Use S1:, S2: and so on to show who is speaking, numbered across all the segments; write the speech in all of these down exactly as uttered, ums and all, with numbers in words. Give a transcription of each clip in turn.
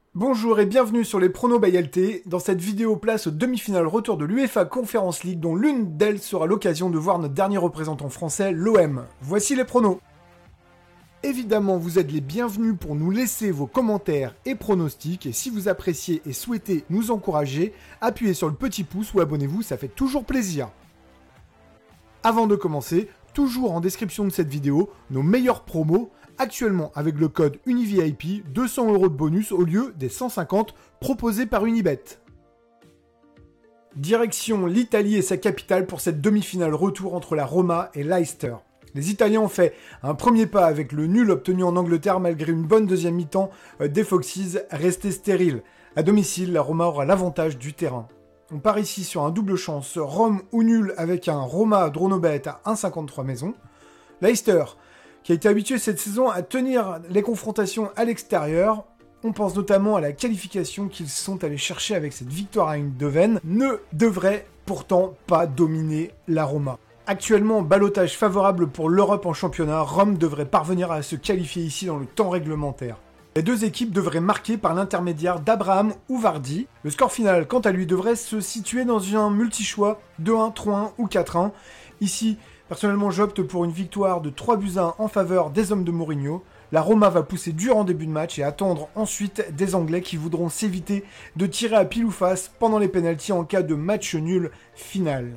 S1: Bonjour et bienvenue sur les pronos by L T. Dans cette vidéo, place aux demi-finales retour de l'UEFA Conference League, dont l'une d'elles sera l'occasion de voir notre dernier représentant français, l'O M. Voici les pronos. Évidemment, vous êtes les bienvenus pour nous laisser vos commentaires et pronostics. Et si vous appréciez et souhaitez nous encourager, appuyez sur le petit pouce ou abonnez-vous, ça fait toujours plaisir. Avant de commencer, toujours en description de cette vidéo, nos meilleurs promos. Actuellement, avec le code UNIVIP, deux cents euros de bonus au lieu des cent cinquante proposés par Unibet. Direction l'Italie et sa capitale pour cette demi-finale retour entre la Roma et Leicester. Les Italiens ont fait un premier pas avec le nul obtenu en Angleterre malgré une bonne deuxième mi-temps des Foxes restés stériles. À domicile, la Roma aura l'avantage du terrain. On part ici sur un double chance, Rome ou nul avec un Roma Dronobet à un virgule cinquante-trois maison. Leicester, qui a été habitué cette saison à tenir les confrontations à l'extérieur. On pense notamment à la qualification qu'ils sont allés chercher avec cette victoire à Eindhoven, ne devrait pourtant pas dominer la Roma. Actuellement en ballottage favorable pour l'Europe en championnat, Rome devrait parvenir à se qualifier ici dans le temps réglementaire. Les deux équipes devraient marquer par l'intermédiaire d'Abraham ou Vardy. Le score final, quant à lui, devrait se situer dans un multi-choix deux un, trois un ou quatre un. Ici, personnellement, j'opte pour une victoire de trois buts à un en faveur des hommes de Mourinho. La Roma va pousser dur en début de match et attendre ensuite des Anglais qui voudront s'éviter de tirer à pile ou face pendant les pénaltys en cas de match nul final.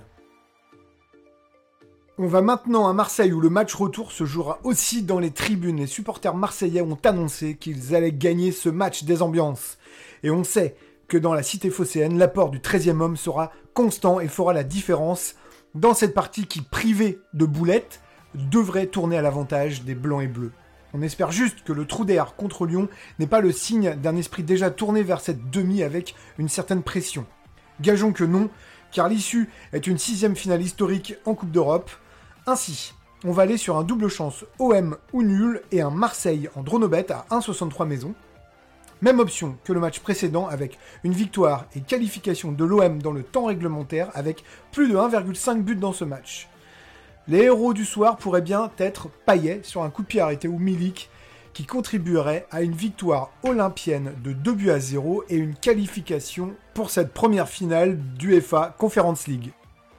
S1: On va maintenant à Marseille où le match retour se jouera aussi dans les tribunes. Les supporters marseillais ont annoncé qu'ils allaient gagner ce match des ambiances. Et on sait que dans la cité phocéenne, l'apport du treizième homme sera constant et fera la différence dans cette partie qui, privée de boulettes, devrait tourner à l'avantage des blancs et bleus. On espère juste que le trou d'air contre Lyon n'est pas le signe d'un esprit déjà tourné vers cette demi avec une certaine pression. Gageons que non, car l'issue est une sixième finale historique en Coupe d'Europe. Ainsi, on va aller sur un double chance O M ou nul et un Marseille en Dronobet à un virgule soixante-trois maison. Même option que le match précédent avec une victoire et qualification de l'O M dans le temps réglementaire avec plus de un virgule cinq buts dans ce match. Les héros du soir pourraient bien être Payet sur un coup de pied arrêté ou Milik qui contribuerait à une victoire olympienne de deux buts à zéro et une qualification pour cette première finale d'UEFA Conference League.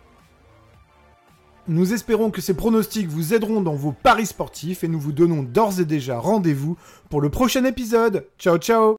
S1: Nous espérons que ces pronostics vous aideront dans vos paris sportifs et nous vous donnons d'ores et déjà rendez-vous pour le prochain épisode. Ciao ciao!